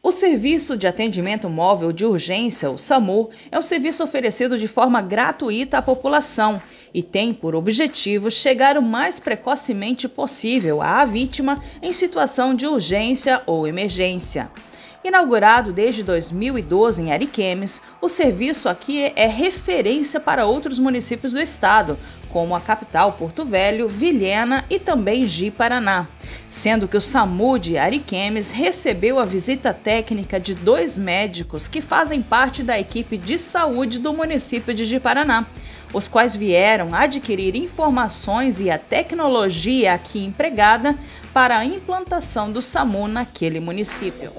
O Serviço de Atendimento Móvel de Urgência, o SAMU, é um serviço oferecido de forma gratuita à população e tem por objetivo chegar o mais precocemente possível à vítima em situação de urgência ou emergência. Inaugurado desde 2012 em Ariquemes, o serviço aqui é referência para outros municípios do estado, como a capital Porto Velho, Vilhena e também Ji-Paraná, sendo que o SAMU de Ariquemes recebeu a visita técnica de 2 médicos que fazem parte da equipe de saúde do município de Ji-Paraná, os quais vieram adquirir informações e a tecnologia aqui empregada para a implantação do SAMU naquele município.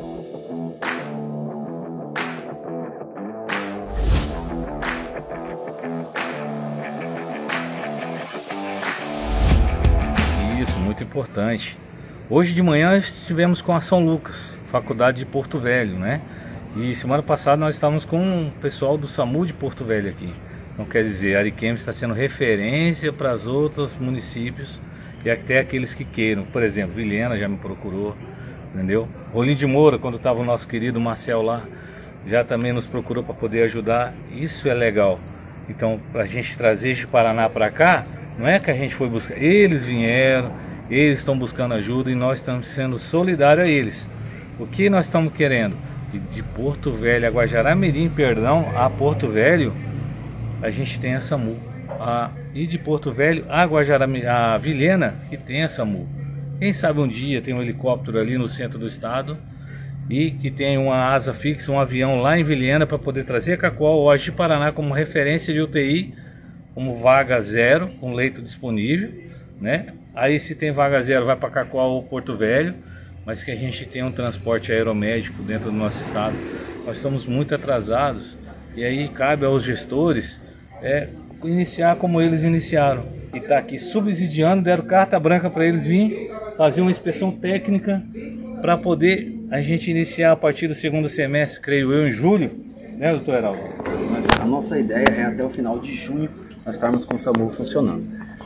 Isso, muito importante. Hoje de manhã estivemos com a São Lucas, Faculdade de Porto Velho, né? E semana passada nós estávamos com o pessoal do SAMU de Porto Velho aqui. Então quer dizer, Ariquemes está sendo referência para os outros municípios e até aqueles que queiram. Por exemplo, Vilhena já me procurou, entendeu? Rolim de Moura, quando estava o nosso querido Marcel lá, já também nos procurou para poder ajudar. Isso é legal. Então, para a gente trazer de Paraná para cá, não é que a gente foi buscar, eles vieram, eles estão buscando ajuda e nós estamos sendo solidários a eles. O que nós estamos querendo? De Porto Velho a Guajará-Mirim, perdão, a Porto Velho, a gente tem a SAMU. E de Porto Velho a Vilhena, que tem a SAMU. Quem sabe um dia tem um helicóptero ali no centro do estado e que tem uma asa fixa, um avião lá em Vilhena para poder trazer a Cacoal ou a Ji-Paraná como referência de UTI, como vaga zero, com leito disponível, né? Aí se tem vaga zero vai para Cacoal ou Porto Velho, mas que a gente tem um transporte aeromédico dentro do nosso estado. Nós estamos muito atrasados e aí cabe aos gestores iniciar como eles iniciaram. E está aqui subsidiando, deram carta branca para eles virem fazer uma inspeção técnica para poder a gente iniciar a partir do segundo semestre, creio eu, em julho, né, doutor Heraldo? A nossa ideia é até o final de junho nós estarmos com o SAMU funcionando.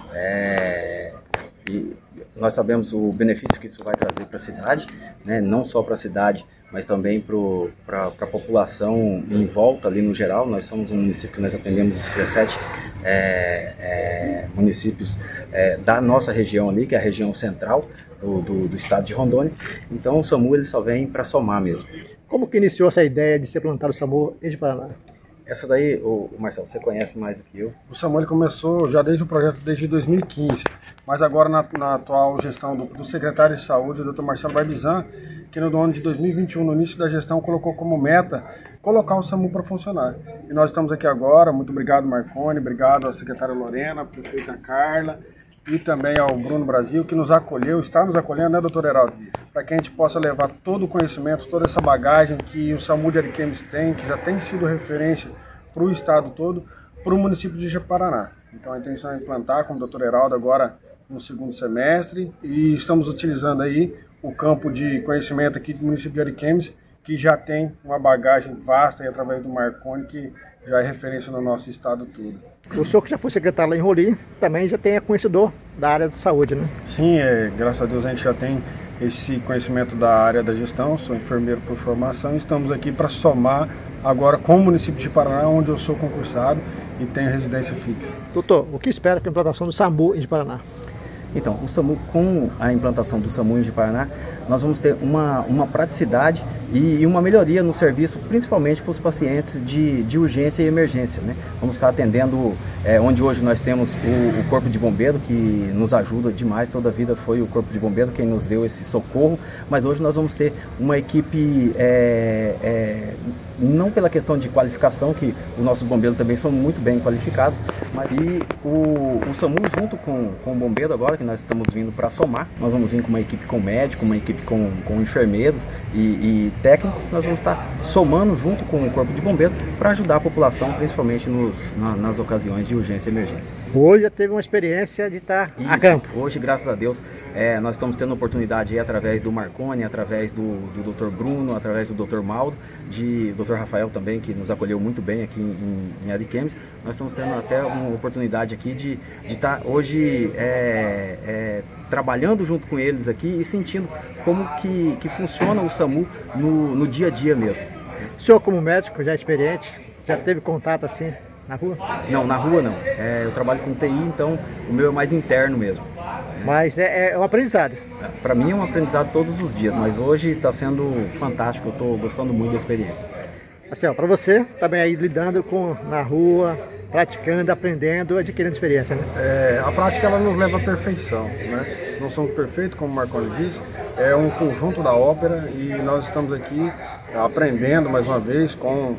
E nós sabemos o benefício que isso vai trazer para a cidade, né? Não só para a cidade, mas também para a população em volta ali no geral. Nós somos um município que nós atendemos 17 municípios da nossa região ali, que é a região central do estado de Rondônia. Então o SAMU ele só vem para somar mesmo. Como que iniciou essa ideia de ser plantado o SAMU em Ji-Paraná? Essa daí, Marcelo, você conhece mais do que eu. O SAMU ele começou já desde o projeto desde 2015, mas agora na atual gestão do secretário de saúde, o Dr. Marcelo Barbizan, que no ano de 2021, no início da gestão, colocou como meta colocar o SAMU para funcionar. E nós estamos aqui agora, muito obrigado Marconi, obrigado à secretária Lorena, à prefeita Carla e também ao Bruno Brasil, que nos acolheu, está nos acolhendo, né, doutor Heraldo? Para que a gente possa levar todo o conhecimento, toda essa bagagem que o SAMU de Ariquemes tem, que já tem sido referência para o estado todo, para o município de Ji-Paraná. Então a intenção é implantar, como o doutor Heraldo, agora no segundo semestre, e estamos utilizando aí o campo de conhecimento aqui do município de Ariquemes, que já tem uma bagagem vasta e através do Marconi, que já é referência no nosso estado todo. O senhor que já foi secretário lá em Rolim, também já é conhecedor da área de saúde, né? Sim, graças a Deus a gente já tem esse conhecimento da área da gestão, sou enfermeiro por formação e estamos aqui para somar agora com o município de Ji-Paraná, onde eu sou concursado e tenho residência fixa. Doutor, o que espera para a implantação do SAMU em Ji-Paraná? Então, o SAMU, com a implantação do SAMU em Ji-Paraná, nós vamos ter uma praticidade e uma melhoria no serviço, principalmente para os pacientes de urgência e emergência, né? Vamos estar atendendo onde hoje nós temos o Corpo de Bombeiro, que nos ajuda demais, toda a vida foi o Corpo de Bombeiro quem nos deu esse socorro, mas hoje nós vamos ter uma equipe, não pela questão de qualificação, que os nossos bombeiros também são muito bem qualificados, mas o SAMU junto com o bombeiro agora, que nós estamos vindo para somar, nós vamos vir com uma equipe com médico, uma equipe com enfermeiros e técnicos, nós vamos estar somando junto com o Corpo de Bombeiro para ajudar a população, principalmente nas ocasiões de urgência e emergência. Hoje já teve uma experiência de estar a campo. Hoje, graças a Deus, nós estamos tendo a oportunidade aí, através do Marconi, através do Dr. Bruno, através do Dr. Maldo, do Dr. Rafael também, que nos acolheu muito bem aqui em Ariquemes. Nós estamos tendo até uma oportunidade aqui de estar hoje trabalhando junto com eles aqui e sentindo como que funciona o SAMU no dia a dia mesmo. O senhor, como médico já experiente, já teve contato assim na rua? Não, na rua não. Eu trabalho com TI, então o meu é mais interno mesmo. Mas é um aprendizado. Para mim é um aprendizado todos os dias, mas hoje está sendo fantástico, eu estou gostando muito da experiência. Assim, para você, também aí lidando na rua, praticando, aprendendo, adquirindo experiência, né? A prática ela nos leva à perfeição, né? Não somos perfeitos, como o Marconi disse, é um conjunto da ópera e nós estamos aqui aprendendo mais uma vez com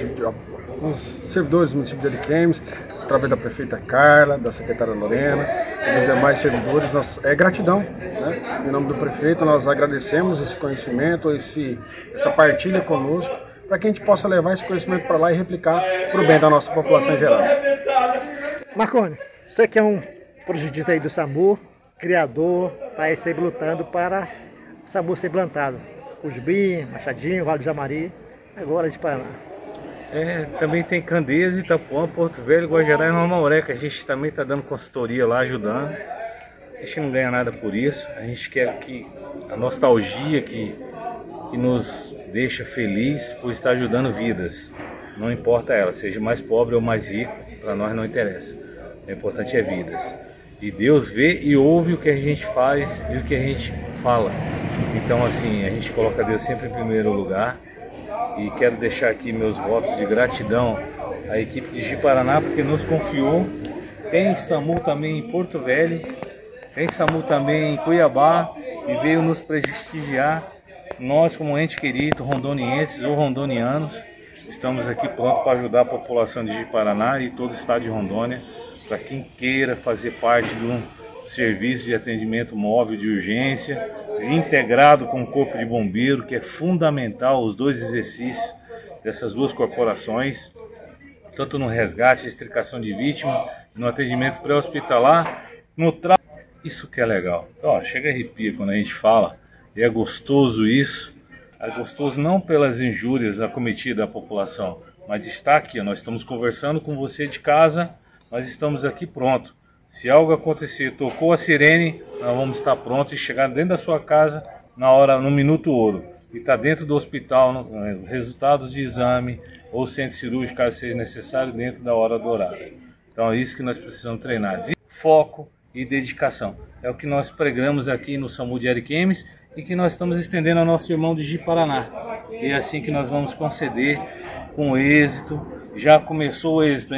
os servidores do município de Ariquemes, através da prefeita Carla, da secretária Lorena e dos demais servidores. É gratidão, né? Em nome do prefeito, nós agradecemos esse conhecimento, essa partilha conosco, para que a gente possa levar esse conhecimento para lá e replicar para o bem da nossa população em geral. Marconi, você que é um projetista aí do SAMU, criador, está aí sempre lutando para o SAMU ser implantado. Cujubim, Machadinho, Vale do Jamari, agora de Paraná. Também tem Candeias, Itapuã, Porto Velho, Guajará e Nova Auré, que a gente também está dando consultoria lá, ajudando. A gente não ganha nada por isso, a gente quer que a nostalgia que nos deixa feliz por estar ajudando vidas, não importa ela, seja mais pobre ou mais rico, para nós não interessa, o importante é vidas. E Deus vê e ouve o que a gente faz e o que a gente fala. Então assim, a gente coloca Deus sempre em primeiro lugar. E quero deixar aqui meus votos de gratidão à equipe de Ji-Paraná, porque nos confiou. Tem SAMU também em Porto Velho, tem SAMU também em Cuiabá e veio nos prestigiar. Nós, como ente querido, rondonienses ou rondonianos, estamos aqui prontos para ajudar a população de Ji-Paraná e todo o estado de Rondônia, para quem queira fazer parte de um serviço de atendimento móvel de urgência, integrado com o Corpo de Bombeiro, que é fundamental os dois exercícios dessas duas corporações, tanto no resgate, extricação de vítima, no atendimento pré-hospitalar, isso que é legal. Então, chega a arrepia quando a gente fala, e é gostoso isso, é gostoso não pelas injúrias acometidas à população, mas de estar aqui, nós estamos conversando com você de casa, nós estamos aqui pronto. Se algo acontecer, tocou a sirene, nós vamos estar prontos e chegar dentro da sua casa no minuto ouro. E está dentro do hospital, resultados de exame ou centro cirúrgico, caso seja necessário, dentro da hora dourada. Então é isso que nós precisamos treinar. Foco e dedicação. É o que nós pregamos aqui no SAMU de Ariquemes e que nós estamos estendendo ao nosso irmão de Ji-Paraná. E é assim que nós vamos conceder com êxito. Já começou o êxito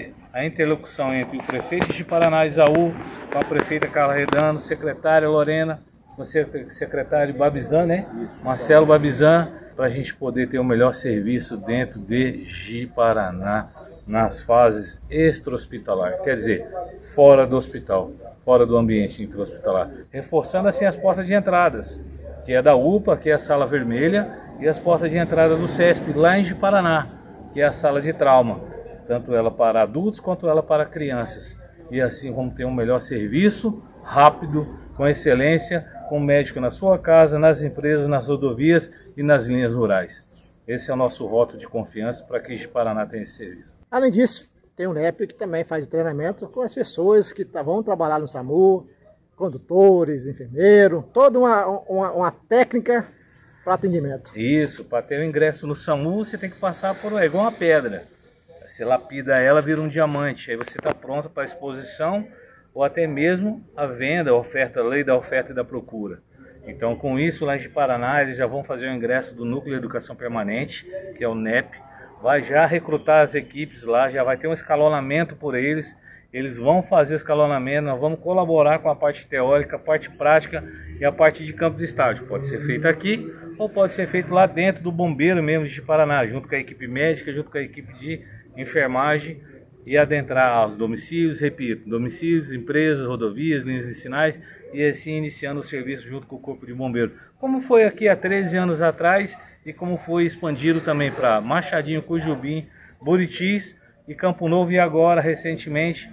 a interlocução entre o prefeito de Ji-Paraná, Isaú, com a prefeita Carla Redano, secretária Lorena, com o secretário Babizan, né? Isso, Marcelo Babizan, para a gente poder ter o melhor serviço dentro de Ji-Paraná, nas fases extra-hospitalar, quer dizer, fora do hospital, fora do ambiente intra-hospitalar, reforçando assim as portas de entradas, que é da UPA, que é a sala vermelha, e as portas de entrada do CESP, lá em Ji-Paraná, que é a sala de trauma, tanto ela para adultos quanto ela para crianças. E assim vamos ter um melhor serviço, rápido, com excelência, com médico na sua casa, nas empresas, nas rodovias e nas linhas rurais. Esse é o nosso voto de confiança para que Ji-Paraná tenha esse serviço. Além disso, tem o NEP que também faz treinamento com as pessoas que vão trabalhar no SAMU, condutores, enfermeiros, toda uma técnica para atendimento. Isso, para ter o ingresso no SAMU você tem que passar por igual uma pedra. Você lapida ela, vira um diamante, aí você está pronto para a exposição ou até mesmo a venda, a oferta, a lei da oferta e da procura. Então com isso lá em Ji-Paraná eles já vão fazer o ingresso do Núcleo de Educação Permanente, que é o NEP, vai já recrutar as equipes lá, já vai ter um escalonamento por eles vão fazer o escalonamento, nós vamos colaborar com a parte teórica, a parte prática e a parte de campo de estágio. Pode ser feito aqui ou pode ser feito lá dentro do bombeiro mesmo de Ji-Paraná, junto com a equipe médica, junto com a equipe de enfermagem e adentrar aos domicílios, repito, domicílios, empresas, rodovias, linhas vicinais e assim iniciando o serviço junto com o Corpo de Bombeiro. Como foi aqui há 13 anos atrás e como foi expandido também para Machadinho, Cujubim, Buritis e Campo Novo e agora recentemente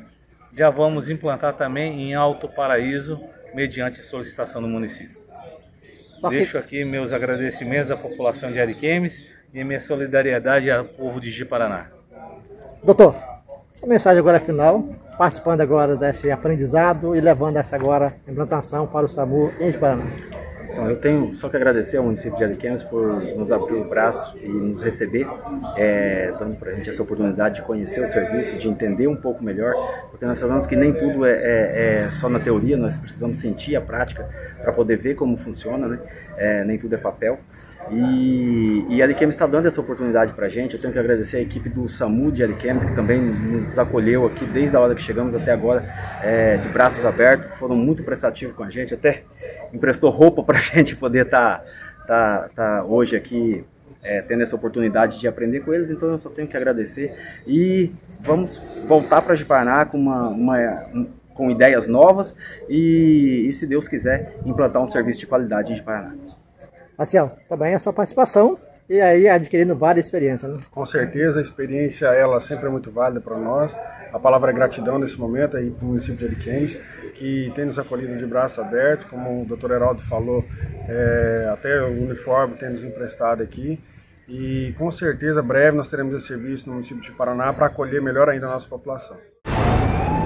já vamos implantar também em Alto Paraíso, mediante solicitação do município. Deixo aqui meus agradecimentos à população de Ariquemes e minha solidariedade ao povo de Ji-Paraná. Doutor, a mensagem agora final, participando agora desse aprendizado e levando essa agora implantação para o SAMU em Ji-Paraná. Então, eu tenho só que agradecer ao município de Ariquemes por nos abrir o braço e nos receber, dando para a gente essa oportunidade de conhecer o serviço, de entender um pouco melhor, porque nós sabemos que nem tudo é só na teoria, nós precisamos sentir a prática para poder ver como funciona, né? Nem tudo é papel. E Ariquemes está dando essa oportunidade para a gente. Eu tenho que agradecer a equipe do SAMU de Ariquemes, que também nos acolheu aqui desde a hora que chegamos até agora, de braços abertos, foram muito prestativos com a gente, até emprestou roupa para a gente poder tá hoje aqui tendo essa oportunidade de aprender com eles. Então eu só tenho que agradecer e vamos voltar para Ji-Paraná com ideias novas e, se Deus quiser, implantar um serviço de qualidade em Ji-Paraná. Marcial, também a sua participação e aí adquirindo várias experiências, né? Com certeza, a experiência ela sempre é muito válida para nós. A palavra é gratidão nesse momento aí para o município de Ariquemes, que tem nos acolhido de braços abertos, como o Dr. Heraldo falou, até o uniforme tem nos emprestado aqui. E com certeza, breve nós teremos esse serviço no município de Ji-Paraná para acolher melhor ainda a nossa população.